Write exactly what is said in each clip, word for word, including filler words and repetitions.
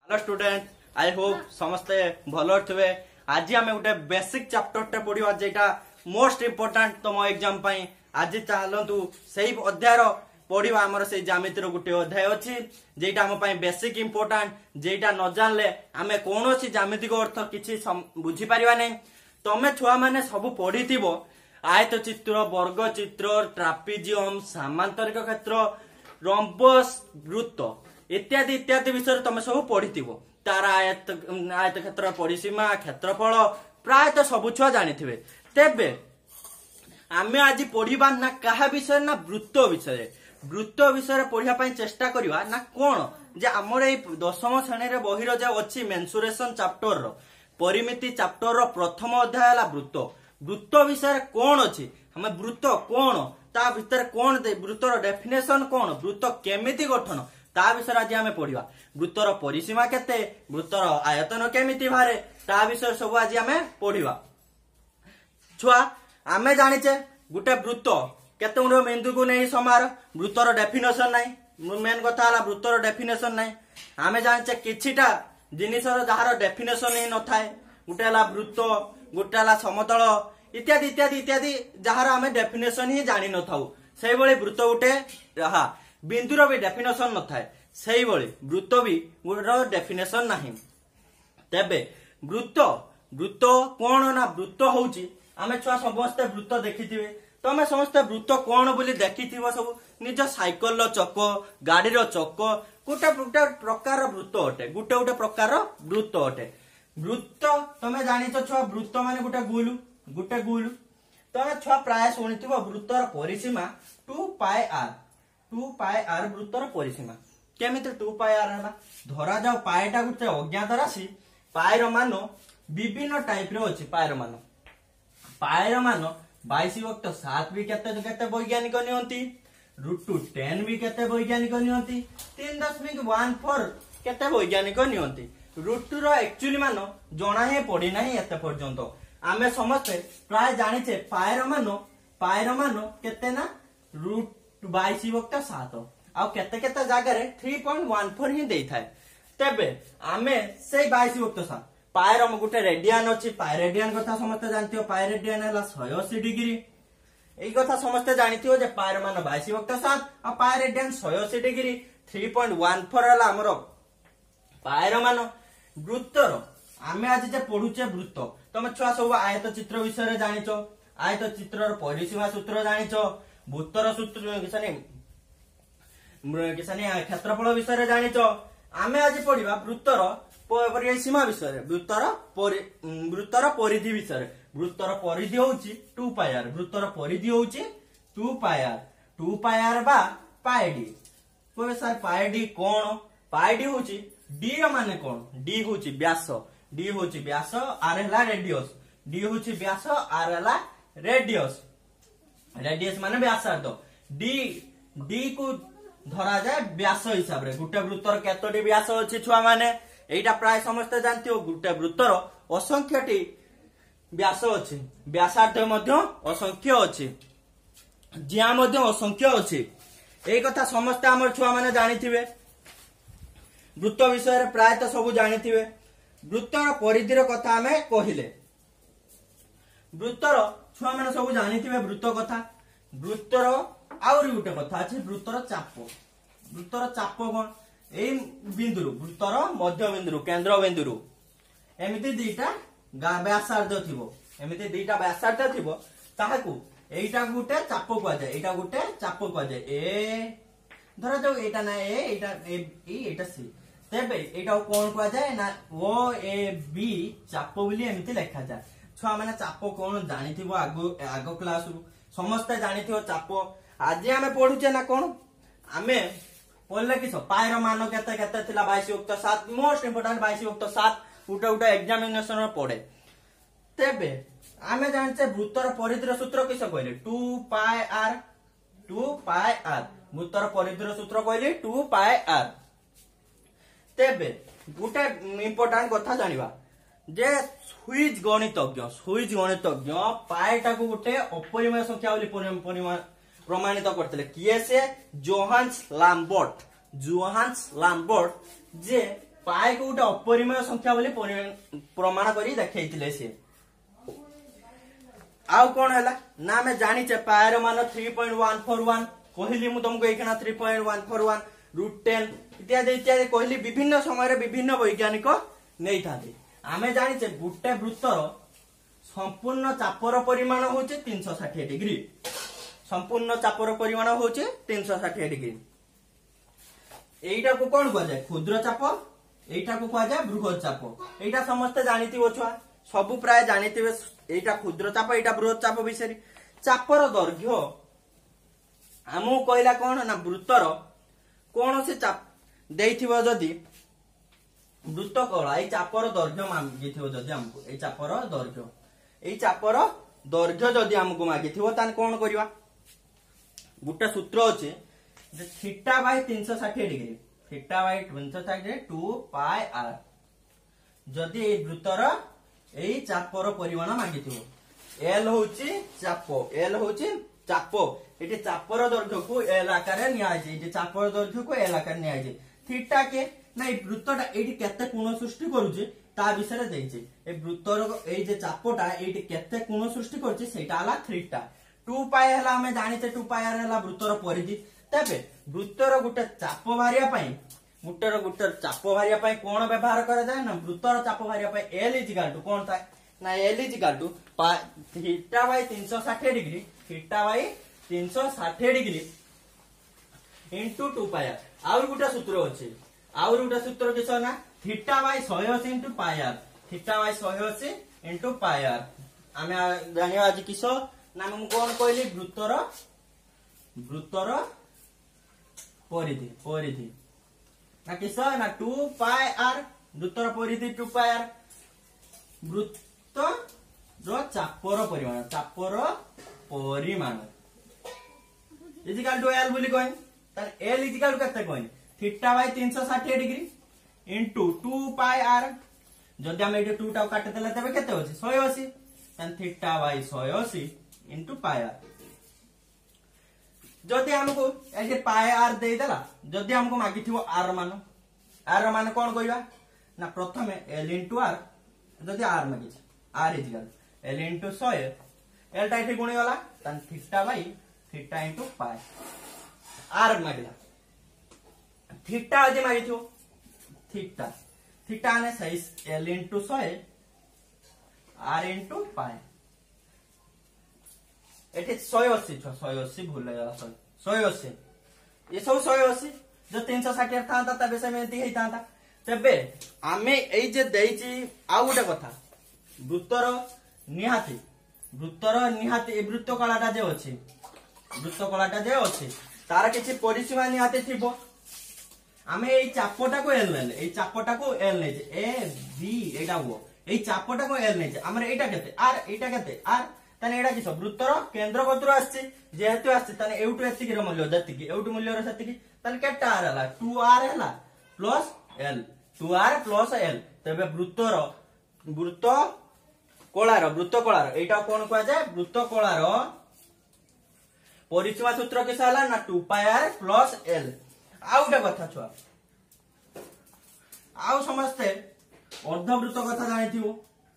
Hello student I hope समस्ते भल थे। आज आम गोटे बेसिक चैप्टर टे पढ़ा जेटा मोस्ट इम्पोर्टाट तुम एग्जाम आज चलतु से अध्याय पढ़ा आमर से ज्यामितिर गोटे अध्याय अच्छी जेटा आम बेसिक इम्पोर्टाट जेटा न जानले आम कौन ज्यामितिक अर्थ किसी बुझीपर नहीं। तुम्हें छुआ मैंने सब पढ़ी आयत चित्र वर्ग चित्र ट्रापिजियम सामांतरिक क्षेत्र रंबस वृत्त इत्यादि इत्यादि विषय तुम सब पढ़ी तार आयत आयत क्षेत्र परिसीमा क्षेत्रफल प्रायतः सब छुआ जानी थे। तेबे आम आज पढ़ा ना क्या विषय ना वृत्त विषय वृत्त विषय पढ़ाई चेष्टा करवा ना कौन जे आमर ये दशम श्रेणी बहिर जो अच्छी मेन्सुरेशन चैप्टर परिमिति चैप्टर प्रथम अध्याय है वृत्त वृत्त विषय कौन अच्छी आम वृत्त कौन ता भीतर कौन वृत्तर डेफिनेशन कौन वृत्त केमिति गठन ता विषय आज आम पढ़ा वृत्तर परिसीमा केते वृत्तर आयतन केमिति बाहरे ता विषय सब आज आम पढ़ा। छुआ आमे जानिचे गुटे वृत्त केते गुण बिंदु को नहीं समार वृत्तर डेफिनेशन नहीं मेन कथा है वृत्तर डेफिनेशन नहीं। आमे जानिचे किछिटा जिनिसर जहार डेफिनेशन ही न थाए गुटे हला वृत्त गुटे हला समतल इत्यादि इत्यादि इत्यादि जहार आमे डेफिनेशन ही जानि न थाउ सेही भली वृत्त गुटे रहा बिंदुर भी डेफिनेशन न थाए सेही भली वृत्त भी गुटर डेफिनेशन नहीं। तेबे वृत्त वृत्त कौन ना वृत्त होउची आमे छुआ समस्त वृत्त देखिथिबे तमे समस्त वृत्त कौन बोली देखिथिबो सब निज साइकल चक गाड़ी चक गोटे गोटे प्रकार वृत्त अटे गोटे गोटे प्रकार वृत्त अटे। वृत्त तमे जानिछ छुआ वृत्त माने गोटे गोल गोटे गोल तमे छुआ प्राय शुणिथिबो वृत्तर परिसीमा two pi R two pi R वृत्तर परिसीमा केमिति टू पाई आर हला धरा जाओ पाएटा गोटे अज्ञात राशि पाएर मान विभिन्न टाइप रे अछि पाएर मान पाएर मान बाईस वक्त सात भी केते केते वैज्ञानिक नियंती रूट टू टेन भी केते वैज्ञानिक नियंती तीन दशमिक वन फोर केते वैज्ञानिक नियंती रूट टू रो एक्चुअली मान जणा हे पड़ी नाही एते पर्यंत आमे समस्त प्राय जानिछे पाएर मान पाएर मान केते ना रूट बाईस वक्त सात आ केते केते जगह रे थ्री पॉइंट वन फोर ही देई थाए। तेबे आमे से बाईस वक्त सात पायर गोटे रेडियन अच्छी पाए रेडियन कथा समस्त जानथियो पाए रेडियन है एक सौ अस्सी डिग्री एई कथा समस्त जानथियो जे पायर मान बाईस वक्त सात आ पाए रेडियन एक सौ अस्सी degree three point one four हला हमरो पायर मान वृत्तर आमे आज जे पढुचे वृत्त तमे छुआ सब आयत चित्र विषय रे जानिचो आयत चित्रर परिसीमा सूत्र जानिचो वृत्तर सूत्र किसने किसने क्षेत्रफल विषय रे जानिचो आमे आज पढिबा वृत्तर परिसीमा विषय वृत्तर वृत्तर परिधि विषय वृत्तर परिधि होउची टू पाई आर वृत्तर परिधि होउची two pi R two pi R बा पाई डी कोइ सर पाई डी कोन पाई डी होउची डी रो माने कोन डी होउची व्यास डी होउची व्यास आर हला रेडियस डी होउची व्यास आर हला रेडियस रेडियस माने व्यासार्ध डी डी को धरा जाए व्यास हिसाब रे गुटे वृत्तर केतोटी व्यास अछि छुआ माने एटा प्राय समस्त जानथियो गुटे वृत्तर असंख्यटी व्यास अछि व्यासार्ध मध्य असंख्य अछि जिया मध्य असंख्य अछि एई कथा समस्त हमर छुआ माने जानिथिबे वृत्त विषय रे प्राय त सब जानिथिबे। वृत्तर परिधिर कथा हमें कहिले वृत्तर छुआ माने सब जानिथिबे वृत्त कथा वृत्तर आउरी गुटे कथा अछि वृत्तर चाप वृत्तर चाप कोन एई बिंदुरु वृत्तर मध्य बिंदुरु केंद्र बिंदुरु एमिति दीटा व्यासार्ध थिबो एमिति दीटा व्यासार्ध थिबो ताहाकू एइटा गुटे चाप को जाय एइटा गुटे चाप को जाय ए धरा जो एइटा ना ए एइटा ए एइटा सी तेबे एइटा कोन को जाय ना ओ ए बी चाप बोली एमिति लिखा जाय छुआ माने चाप कोन जानि थिबो आगो आगो क्लास रु समस्त जानि थिबो चाप आज आमे पढुचे ना कोन आमे पढ़ले किस पायर मान केते केते थिला बाईस वक्त सात मोस्ट इंपोर्टेंट बाईस वक्त सात उटा उटा एग्जामिनेशन पड़े। तेबे आमे जानचे वृत्तर परिधिर सूत्र किस कहले two pi R two pi R वृत्तर परिधिर सूत्र कहले टू पाई आर। तेबे गुटे इंपोर्टेंट कथा जानिबा जे सुइज गणितज्ञ सुइज गणितज्ञ पाएटा को गुटे अपरिमेय संख्या बोली प्रमाणित करते किए से जोहान्स लाम्बर्ट जोहान्स लाम्बर्ट जे पाए को गोटे अपरिमेय संख्या बोली प्रमाण करी देखैतिले से आउ कोन हैला ना हमें जानिचे पाए रो मान three point one four one कहली मु तुमको एखना three point one four one root ten इत्यादि इत्यादि कहली विभिन्न समय विभिन्न वैज्ञानिक नहीं था आमे जानिचे गुटे वृत्तर संपूर्ण चापर परिमाण होचे तीन सौ साठ डिग्री संपूर्ण चापर परिमाण होचे तीन सौ साठ डिग्री एटा को कोन कह जाय क्षुद्र चाप एटा को कह जाय बृहत चाप एटा समस्त जानिथिबो छुआ सब प्राय जानिथिबे एटा क्षुद्र चाप एटा बृहत चाप विषय चापर दैर्घ्य हमु कहला कोन ना वृत्तर कोन से चाप देइथिबो जदी वृत्त कला ए चापर दैर्घ्य मागिथिबो जदी हमको ए चापर दैर्घ्य ए चापर दैर्घ्य जदी हमको मागिथिबो तान कोन करिवा गुटा सूत्र अछि जे थीटा बाय तीन सौ साठ डिग्री थीटा बाय तीन सौ साठ टू पाई आर जदी ए वृत्तर ए चापर परिमाण मागिथिबो एल होची चाप एल होची चाप एटी चापर दैर्घ्य को एल आकार रे निया जे एटी चापर दैर्घ्य को एल आकार निया जे थीटा के ना ए वृत्तटा एटी केते कोण सृष्टि करूचे ता विषय देइचे ए वृत्तर ए जे चापटा एटी केते कोण सृष्टि करचे सेटा हला थीटा टू पाई हला हमें जानिते टू पाई आर हला वृत्तर परिधि तबे वृत्तर गुटे चाप भारिया पई वृत्तर गुटे चाप भारिया पई कोण व्यवहार करा जाय ना वृत्तर चाप भारिया पई एल इज इक्वल टू कोण थाए ना L is equal to theta by तीन सौ साठ डिग्री थीटा बाय तीन सौ साठ degree into two pi R और गुटे सूत्र अछि और गुटे सूत्र किछ ना थीटा बाय एक सौ अस्सी into pi R theta by एक सौ अस्सी इनटू पाई आर आमे जानिया आज किछ ना हम कोन कहली वृत्तर वृत्तर परिधि परिधि ना किस ना टू पाई आर वृत्तर परिधि टू पाई आर वृत्त रो चापर परिमाण चापर परिमाण इजिकल टू एल बोली कहन त एल इजिकल टू कते कहन थीटा बाय तीन सौ साठ degree into two pi R जदि हम एटे टू टा काटे देला तबे केते होची एक सौ अस्सी तन थीटा बाय एक सौ अस्सी इनटू पाई आर जदि हमको एटे पाई आर दे देला जदि हमको मागिथिबो आर मान आर मान कोन कहिबा ना प्रथमे एल इनटू आर जदि आर मागिछ आर इजिकल एल इनटू एक सौ एल टा एठी गुणी वाला तन theta by theta into pi R मागिला थीटा जदि मागिथिबो थीटा थीटा ने सही एल इनटू एक सौ आर इनटू पाई एठी एक सौ अस्सी छ एक सौ अस्सी भूल गया सॉरी एक सौ अस्सी ये सब एक सौ अस्सी जो तीन सौ साठ थांता तबे से में दी थांता तबे आमे एई जे देइची आ गुटे कथा वृत्तर निहाती वृत्तर निहाती ए वृत्त कलाटा जे अछि वृत्त कलाटा जे अछि तार किछि परिसीमा निहाती थिबो आमे एई चापटा को एल नेले एई चापटा को एल नै जे ए बी एटा हो एई चापटा को एल नै जे हमर एटा केते आर एटा केते आर तने एटा किस वृत्तर केंद्र कतरो आछि जेहेतु आछि तने एउटु एतिकी र मूल्य जतिकी एउटु मूल्य र सतिकी तने केटा आर हला टू आर हला plus L two R plus L तबे वृत्तर वृत्त कलार वृत्त कलार एटा कोन कहै जाय वृत्त कलार परिसीमा सूत्र किस हला ना two pi R plus L आउटा कथा छुआ आउ समस्ते अर्धवृत्त कथा जानिथिबो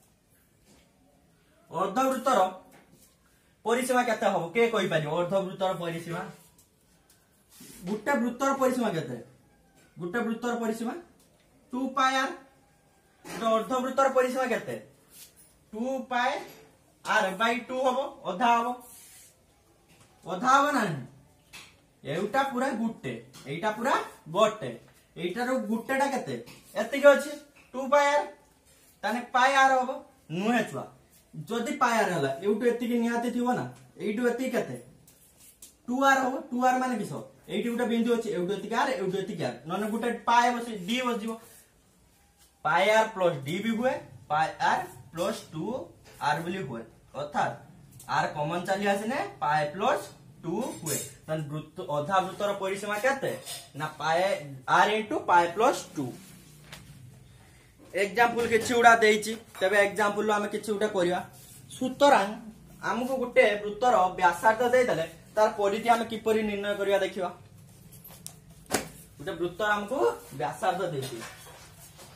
अर्धवृत्तर परिसीमा केते हबो के कहि पारियो अर्धवृत्तर परिसीमा गुटे वृत्तर परिसीमा केते गुटे वृत्तर परिसीमा टू पाई आर तो अर्धवृत्तर परिसीमा केते two pi R by two हबो अधा हबो अधा हबो ना एउटा पूरा गुटे एटा पूरा गोटे एटा रो गुटेटा केते एतिक अछि टू पाई आर ताने पाई आर हबो नुहे छुआ जदि पाई आर हला एउटु एतिकी निहाती थिबो ना एइटु एतिकी केते टू आर हबो टू आर माने किसो एइटु गुटा बिंदु अछि एउटु एतिकी आर एउटु एतिकी आर नने गुटे पाई बसी डी बजिबो पाई आर प्लस डी भी हुए pi R plus two R बोली हुए अर्थात आर कॉमन चली आसिने पाई प्लस टू हुए तन वृत्त अधा वृत्तर परिसीमा केते ना pi R into pi plus two example किछि उडा देइछि तबे एग्जांपल आमे किछि उडा करिया सुतरां हमको गुटे वृत्तर व्यासार्ध दे देले तार परिधि आमे किपरि निर्णय करिया देखिबा गुटे वृत्तर हमको व्यासार्ध देइछि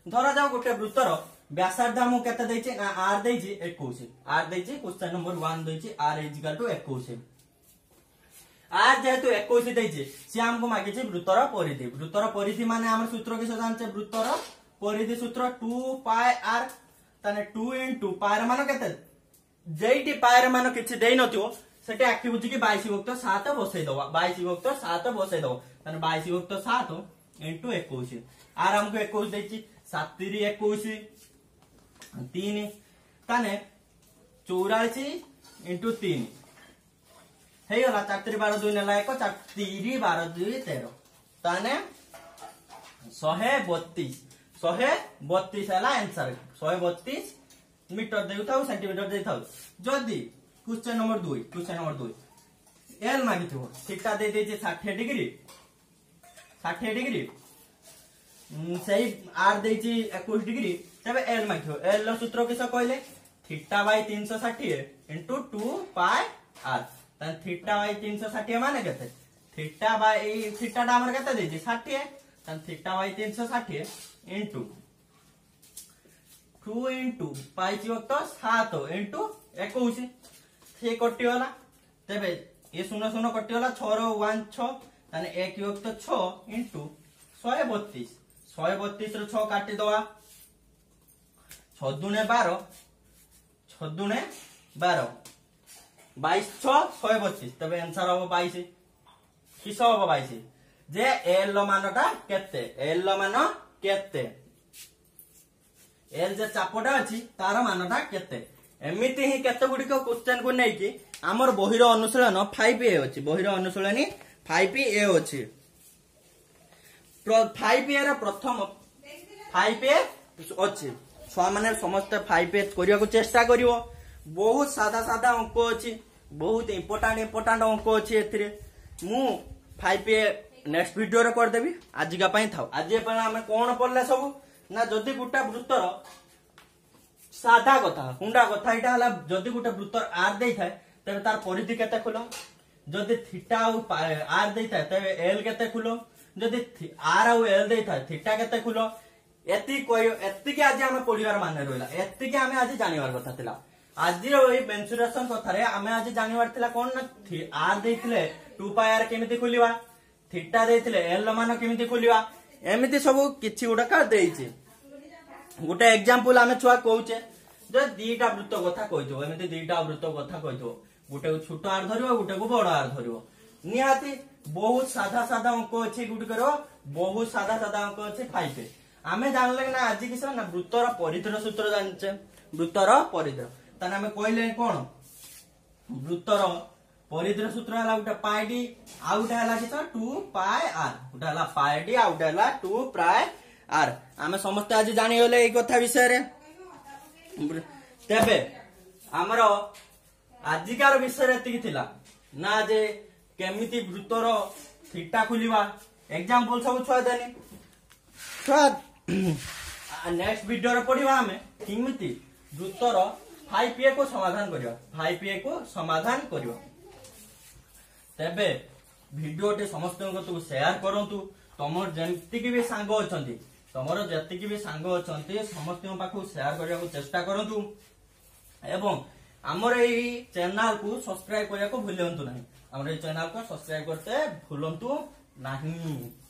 धरा जाओ गोटे वृत्तर व्यासार्ध हमको केते देछि ना आर देछि इक्कीस आर देछि क्वेश्चन नंबर वन देछि आर इज इक्वल टू इक्कीस आर जेहेतु इक्कीस देछि से हमको मागिछि वृत्तर परिधि वृत्तर परिधि माने हमर सूत्र किस जानछे वृत्तर परिधि सूत्र टू पाई आर ताने टू इनटू पाई मान केते जेइटी पाई मान किछि देइ नथियो सेटे आखि बुझी कि बाईस विभक्त सात बसई दवा बाईस विभक्त सात बसई दवा ताने बाईस विभक्त सात इनटू इक्कीस आर हमको इक्कीस देछि सात तीन इक्कीस तीन ताने चौरालीस इनटू तीन हे गला चार तीन बारह दुई नेला एक चार तीन बारह दुई तेरह ताने सौ बत्तीस सौ बत्तीस है आंसर सौ बत्तीस मीटर देउथाउ सेंटीमीटर देइथाउ जदी क्वेश्चन नंबर दो क्वेश्चन नंबर दो एल मागिथो थीटा दे देजे साठ डिग्री साठ डिग्री सही आर देछि इक्कीस डिग्री तबे एल मागिथो एल रो सूत्र किस कहले थीटा बाय तीन सौ साठ इनटू टू पाई आर तन थीटा बाय तीन सौ साठ माने केते थीटा बाय थीटा दा हमर केते देछि साठ तन थीटा बाय तीन सौ साठ इनटू टू इनटू पाई विभक्त सात इनटू इक्कीस से कटि गला तबे ये शून्य शून्य कटि गला छह रो वन छह ताने एक विभक्त छह इनटू सौ बत्तीस सौ बत्तीस रो छह काटि दवा छह दुने बारह छह दुने बारह बाईस छह सौ बत्तीस तबे आंसर हो बाईस किस हो बाईस जे एल रो मानटा केते एल रो मान केते एल जे चापटा अछि तार मानटा केते एमिति ही केते गुडी को क्वेश्चन को नै कि हमर बहिर अनुशीलन पाँच ए अछि बहिर अनुशीलनी पाँच ए अछि पाँच ए रो प्रथम पाँच ए अछि छुआ माने समस्त पाँच ए करिया को चेष्टा करिवो बहुत सादा सादा अंक अछि बहुत इंपोर्टेंट इंपोर्टेंट अंक अछि एथिरे मु पाँच ए नेक्स्ट वीडियो रे कर देबी आज का पई थाउ आज पे हमें कोन पड़ले सब ना जदि गुटा वृत्तर साधा कथा हुंडा कथा इटा हला जदि गुटा वृत्तर आर देई थाए तबे तार परिधि केते खुलो जदि थीटा आर देई थाए तबे एल केते खुलो जदि आर और एल देई थाए थीटा केते खुलो एति कोइ एति के आज हमें पढिवार माने रहला एति के हमें आज जानिवार कथा थिला आज रो ए मेंसुरेशन कथा रे हमें आज जानिवार थिला कोन ना आर देइथिले टू पाई आर केमिति खुलिवा थीटा देइथिले एल मान केमिति खुलिवा एमिति सब किछि उडका देइछि गोटे एग्जांपल आमे छुआ कहउचे जे दीटा वृत्त कथा कहिथो एमिति दीटा वृत्त कथा कहिथो गोटे को छोट आर धरिबो गोटे को बड़ आर धरिबो निहाती बहुत सादा सादा अंक अछि गुड करो बहुत सादा सादा अंक अछि पाइपे आमे जानले ना आज किस ना वृत्तर परिधिर सूत्र जानचे वृत्तर परिधि तने आमे कहले कोन वृत्तर परिधिर सूत्र हला उटा पाई डी आउटा हला किस टू पाई आर उटा हला पाई डी आउटा हला टू पाई आर आमे समस्त आज जानि गले ए कथा विषय रे तेबे हमरो आजिकार विषय एति थिला ना जे केमिति वृत्तर थीटा खुलिबा एग्जांपल सब छुआ देनी छुआ नेक्स्ट वीडियो रे पढिबा हमें केमिति वृत्तर पाँच ए को समाधान करियो पाँच ए को समाधान करियो तेबे वीडियो टे समस्त को शेयर करंतु तमर जेंति की भी सांग अछंती तमर जति की भी सांग अछंती समस्त पाखु शेयर करिया को चेष्टा करंतु एवं हमर एई चैनल को सब्सक्राइब करिया को भूलंतु नहीं हमर एई चैनल को सब्सक्राइब करते भूलंतु नहीं।